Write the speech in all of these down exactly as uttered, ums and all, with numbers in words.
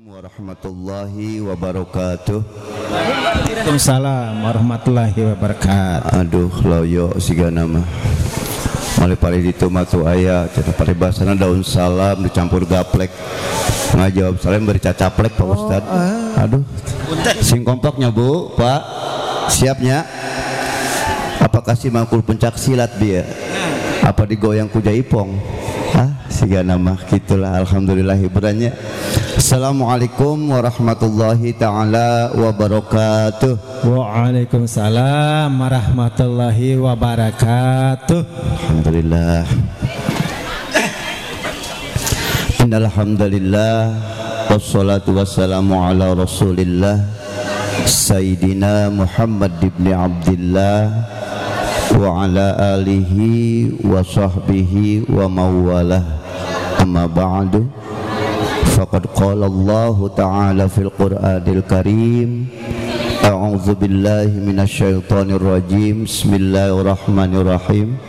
warahmatullahi wabarakatuh. Waalaikumsalam warahmatullahi wabarakatuh. Aduh loyo siga nama mali pari ditu mah tu aya cenah pari basana daun salam dicampur gaplek ngajawab salam beri cacaplek Pak Ustad. Aduh sing kompaknya Bu Pak siapnya apakah si mangkul pencak silat dia apa digoyang ku jaipong ah siga nama gitulah. Alhamdulillah hiburannya. Assalamualaikum warahmatullahi ta'ala wabarakatuh. Waalaikumsalam warahmatullahi wabarakatuh. Alhamdulillah. Innal hamdalillah wassalatu wassalamu ala Rasulillah Sayyidina Muhammad ibn Abdillah wa ala alihi wa sahbihi wa mawalah. Amma ba'du. Faqad qala Allah ta'ala fil Qur'anil Karim. A'udzu billahi minasy syaithanir rajim. Bismillahirrahmanirrahim.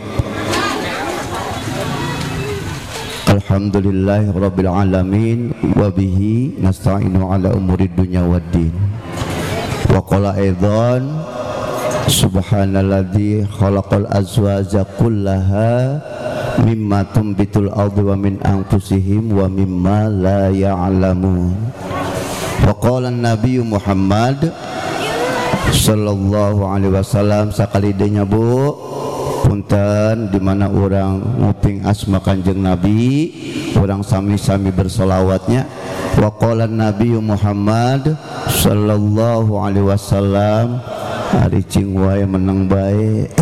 Alhamdulillahi rabbil alamin wa bihi nasta'inu ala umurid dunya waddin. Wa qala aidan subhanalladzi khalaqal azwaja kullaha mimma tumbitul ardu wa min anfusihim wa mimma la ya'lamun. Wa qala an-nabiy Muhammad sallallahu alaihi wasallam sakali denya Bu punten di mana orang nguping asma Kanjeng Nabi orang sami-sami bersolawatnya. Wa qala an-nabiy Muhammad sallallahu alaihi wasallam ari cing wae menang bae.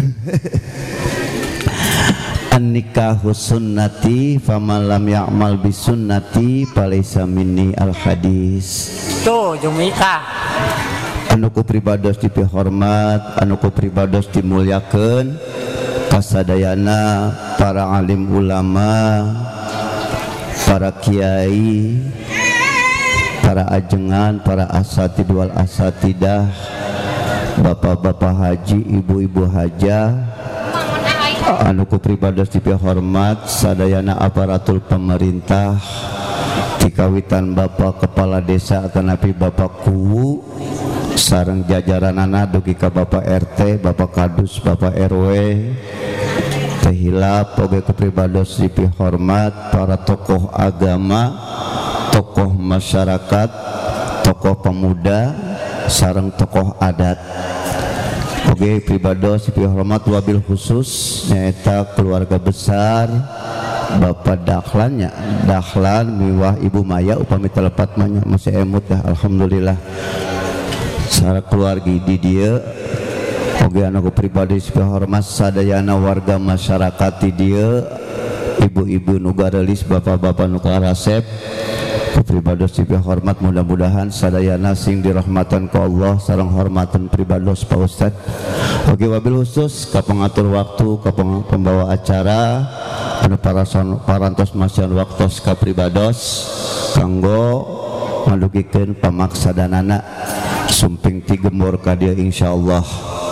An-nikahu sunnati faman lam ya'mal bi sunnati falaysa minni al hadis. Tuh jumika Anu ku pribados dipihormat, anu ku pribados dimulyakeun kasadayana para alim ulama, para kiai, para ajengan, para asatid wal asatidah, bapak-bapak haji, ibu-ibu hajah, anu ku pribados dipihormat sadayana aparatur pemerintah dikawitan bapak kepala desa atanapi bapak kuwu sareng jajaranana dugi ka bapak R T, bapak kadus, bapak R W teh hilap oge ku pribados dipihormat para tokoh agama, tokoh masyarakat, tokoh pemuda sareng tokoh adat. Oke pribados dipihormat wabil khusus nyaeta keluarga besar Bapak Dahlannya Dahlan miwah Ibu Maya upami telepat manya masih emut ya alhamdulillah sareng keluarga di dia. Oke anu pribadi dipihormat sadayana warga masyarakat di dia ibu-ibu nu garelis bapak-bapak nu karasep pribados dipihormat mudah-mudahan sadayana sing dirahmatan ku Allah sareng hormatan pribados Pak Ustad. Oke wabil khusus ka pengatur waktu ka pembawa acara anu parantos masian waktos ka pribados kanggo ngadugikeun pamaksadanana sumping ti gembor ka dieu insyaallah.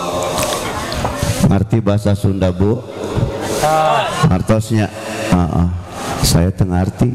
Ngarti bahasa Sunda Bu? Ngartosnya? Heeh. Saya teu ngarti.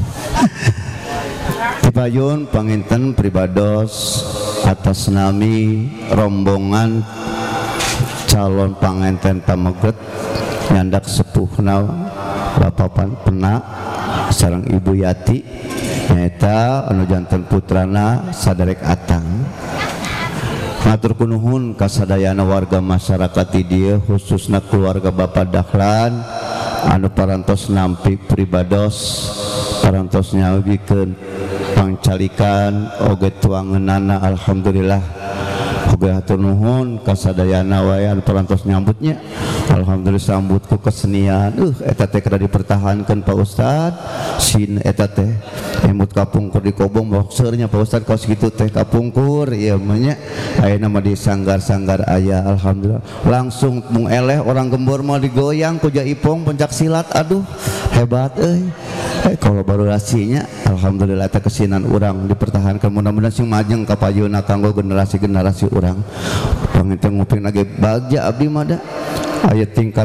Dipayun panginten pribados atas nami rombongan calon panginten pameget nyandak sepuhna Bapak Pena sareng Ibu Yati nyaeta anu janten putrana saderek Atang. Matur kunuhun kasadayana warga masyarakat di dieu khususna keluarga Bapak Dahlan anu parantos nampi pribados parantos nyawikeun pangcalikan oge tuangeunana alhamdulillah oge hatur nuhun kasadayana wae anu parantos nyambutnya alhamdulillah sambut ku kesenian uh eta teh kada dipertahankeun Pak Ustad sin eta teh emut kapungkur di kobong boxernya Pak Ustad kaos kitu teh kapungkur ieu mah nya ayeuna mah di sanggar-sanggar aya alhamdulillah langsung mung eleh orang gembor mah digoyang ku jaipong pencak silat aduh hebat euy. Eh, kalau baru rasinya alhamdulillah eta kesinan urang dipertahankan mudah-mudahan sing majeng ka payuna kanggo generasi-generasi urang panginten nguping lagi bagja abdi mah da aya tingkat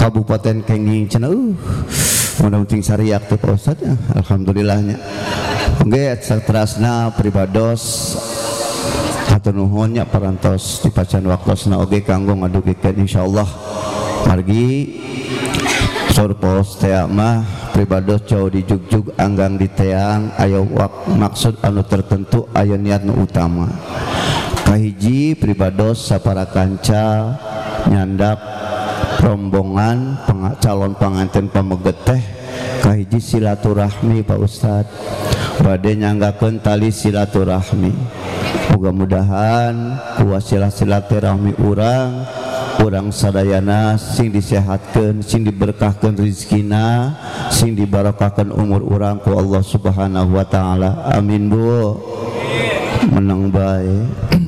kabupaten kenging cenah uh mudah-mudahan sariak teh Pak Ustad ya alhamdulillahnya Oke, satrasna pribados hatur nuhun nya parantos dipacan waktosna oge kanggo ngadugikeun insyaallah margi surpos teh mah pribados jauh di jugjug anggang di teang aya wak maksud anu tertentu aya niat nu utama kahiji pribados sapara kanca nyandak rombongan peng, calon panganten pameget teh kahiji silaturahmi Pak Ustad bade nyanggakeun tali silaturahmi mudah-mudahan kuasilah silaturahmi urang urang sadayana sing disehatkeun sing diberkahkeun rezekina sing dibarokahkeun umur urang ku Allah Subhanahu wa taala amin Bu menang bae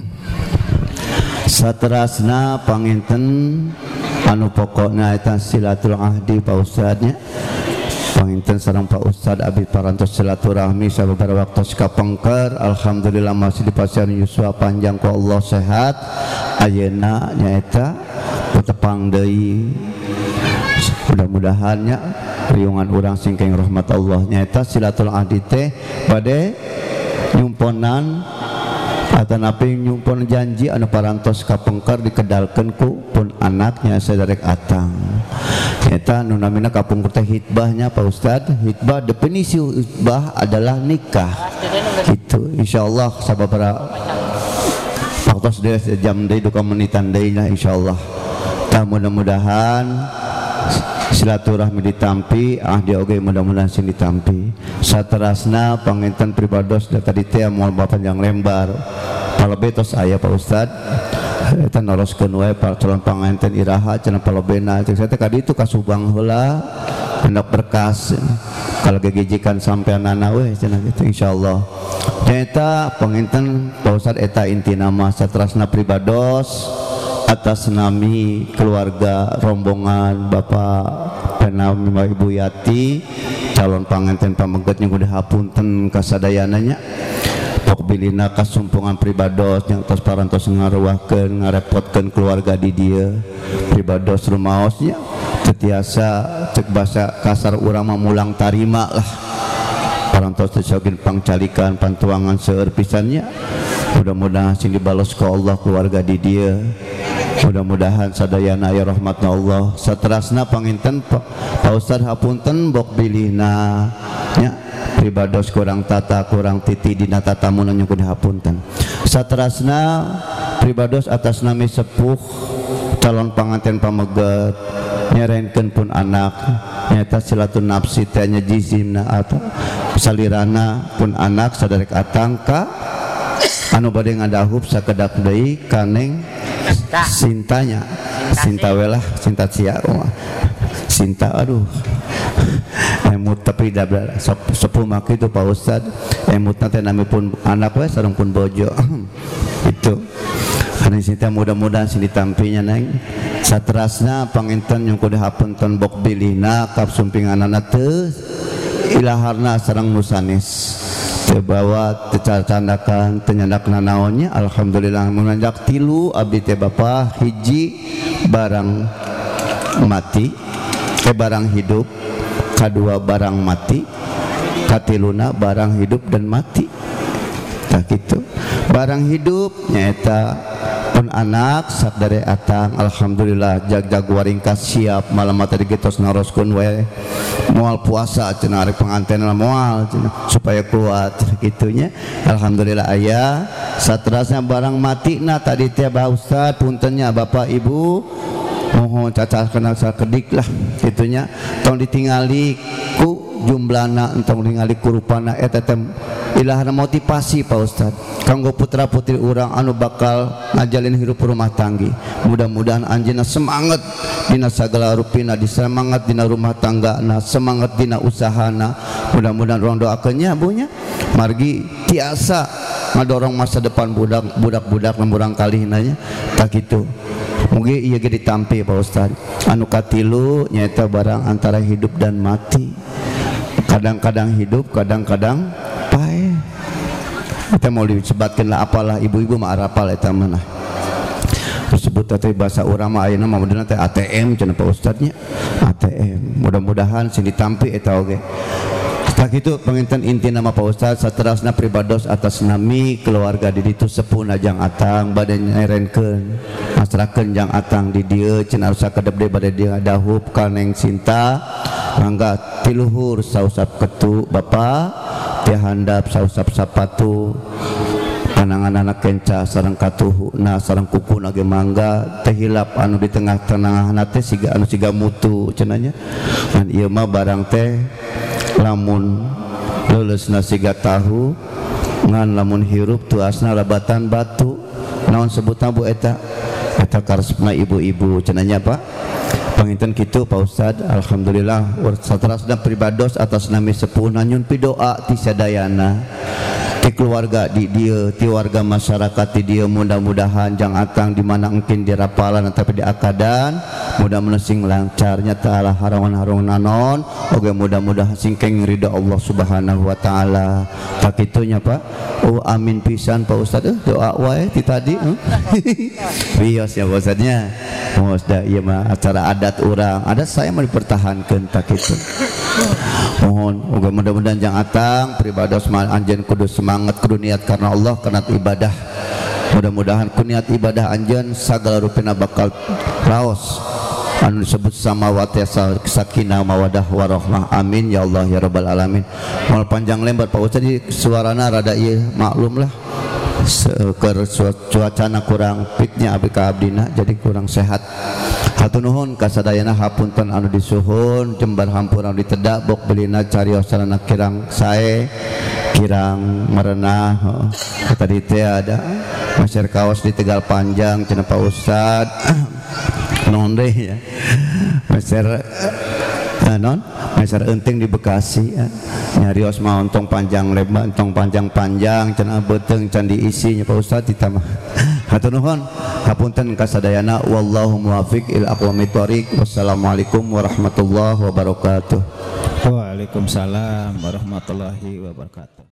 saterasna panginten anu pokokna eta silaturahmi Pak Ustadnya panginten sareng Pak Ustad abdi parantos silaturahmi sababaraha waktu kapengker alhamdulillah masih dipasihan yuswa panjang ku Allah sehat ayeuna nyaeta tepang deui mudah-mudahan nya riungan urang singkeng rahmat Allah nyaeta silaturahmi teh bade nyumponan atanapi nyumpon janji anu parantos kapengker dikedalkeun ku pun anaknya saderek atang eta nu namina kapungkur teh hitbahnya Pak Ustad hitbah definisi hitbah adalah nikah itu insyaallah sababaraha waktu sudah jam deui duka menitan deui nya insyaallah tah mudah-mudahan silaturahmi ditampi ah dia oge mudah-mudahan sing ditampi saterasna panginten pribados da tadi teh moal panjang lembar palebe tos aya Pak Ustad eta naroskeun wae para calon panganten iraha cenah palebena cek saya teh ka ditu kasubang heula hendak berkas kalau gegejikan sampeanana we cenah kitu insyaallah eta panginten Pak Ustad eta inti nama satrasna pribados atas nami keluarga rombongan Bapak Penami Ibu Yati calon panganten pameget nya kudu hapunten kasadayananya pokbilina kasumpungan pribados yang tos parantos ngaruahkeun ngarepotkeun keluarga di dieu pribados rumaosnya tetiasa cek basa kasar urang mah mulang tarima lah parantos teh sogin pangcalikan pantuangan seueur pisannya mudah-mudahan sing dibalos ku Allah keluarga di dieu mudah-mudahan sadayana aya rahmatna Allah saterasna panginten Pak Ustad hapunten bok bilihna nya pribados kurang tata kurang titi dina tatamun anu kudu hapunten saterasna pribados atas nami sepuh calon panganten pameget nyerenkeun pun anak nyata silatun nafsi teh nya jizimna atau salirana pun anak saderek atangka anu bade ngadahup sakedak deui kaneng sintanya sinta welah sinta cia sinta aduh emut tapi dabla sepuh mak itu Pak Ustad emut teh nami pun anak we sareng pun bojo itu anu sinta mudah-mudahan sing ditampinya neng saterasna panginten yang kudu hapunten bok bilihna kap sumpinganana teu ilaharna sareng nusanis bawa tecandakan tenyandakna naonnya alhamdulillah menanjak tilu abdi teh bapa hiji barang mati teh barang hidup kadua barang mati katiluna barang hidup dan mati tak gitu barang hidup nyaeta pun anak sadare atang alhamdulillah jag-jag waringkas siap malam tadi getos naroskeun we moal puasa cenah ari penganten moal cenah supaya kuat kitunya alhamdulillah aya saterasna barang matina tadi teh Pak Ustad puntennya Bapak Ibu mohon cacat kenal sakedik lah kitunya tong ditingali ku jumlahna entong ningali ku rupana eta teh ilahna motivasi Pak Ustad kanggo putra putri urang anu bakal ngajalin hirup rumah tanggi mudah-mudahan anjeunna semangat dina sagala rupina disemangat dina rumah tanggana semangat dina usahana mudah-mudahan urang doakeun nya Bu nya margi tiasa ngadorong masa depan budak budak-budak lemurang kalihna nya tak kitu mugi ieu ge ditampi Pak Ustad anu katilu nyaeta barang antara hidup dan mati kadang-kadang hidup kadang-kadang pae kita mau disebatkan lah apalah ibu-ibu mah arapal eta mah disebut teh bahasa urang mah ayeuna mah modern teh A T M cenah Pak Ustadnya A T M mudah-mudahan sing ditampi eta oge tak itu penginten inti nama Pak Ustad saterasna pribados atas nami keluarga di ditu sepuh najang atang bade nyerenkeun masrakeun jang atang di dieu cenah rusak kedep bade dia dahup kaneng Sinta mangga tiluhur sausap ketu Bapak teh handap sausap sapatu panangan anak kenca sareng katuhuna sareng kukuna ge mangga teh hilap anu di tengah-tengah teh siga anu siga mutu cenanya dan ieu mah barang teh lamun leuleusna siga tahu ngan lamun hirup tuasna labatan batu naon sebutna Bu eta eta karesepna ibu-ibu cenanya Pak panginten kitu Pak Ustad alhamdulillah saterasna pribados atas nami sepuh nanyun pidoa ti sadayana ti keluarga di dia ti warga masyarakat di dia mudah-mudahan jang atang di mana engkin dirapalan tapi di akadan mudah menasing lancarnya ta'ala harangan-harangan nanon oge mudah-mudahan singkeng ridha Allah Subhanahu wa taala tak kitunya Pak oh amin pisan Pak Ustad eh, doa wae ti tadi eh. Bios ya Pak Ustadnya mos da ieu mah acara adat urang adat saya mau dipertahankeun tak kitu mohon moga mudah-mudahan jang atang pribados anjeun kudu semangat kudu niat karena Allah karena ibadah mudah-mudahan ku niat ibadah anjeun sagala rupina bakal raos anu disebut samawati sakinah mawadah warahmah amin ya Allah ya rabbal alamin moal panjang lebar Pak Ustaz di suarana rada ieu maklum lah keur cuacana kurang fitnya abdi ka abdina jadi kurang sehat hatur nuhun kasadayana hapunten anu disuhun jembar hampura anu ditedak bok belina carios sarana kirang sae kirang merenah tadi teh ada masyarakat kaos di Tegal Panjang cenah Pak Ustad non deh ya masyarakat non masyarakat enting di Bekasi ya. Nyarios mah ontong panjang lebar ontong panjang-panjang cenah beuteung can diisinya Pak Ustad ditambah hatur nuhun hapunten kasadayana wallahu muwaffiq ila aqwamit thoriq wassalamualaikum warahmatullahi wabarakatuh. Waalaikumsalam warahmatullahi wabarakatuh.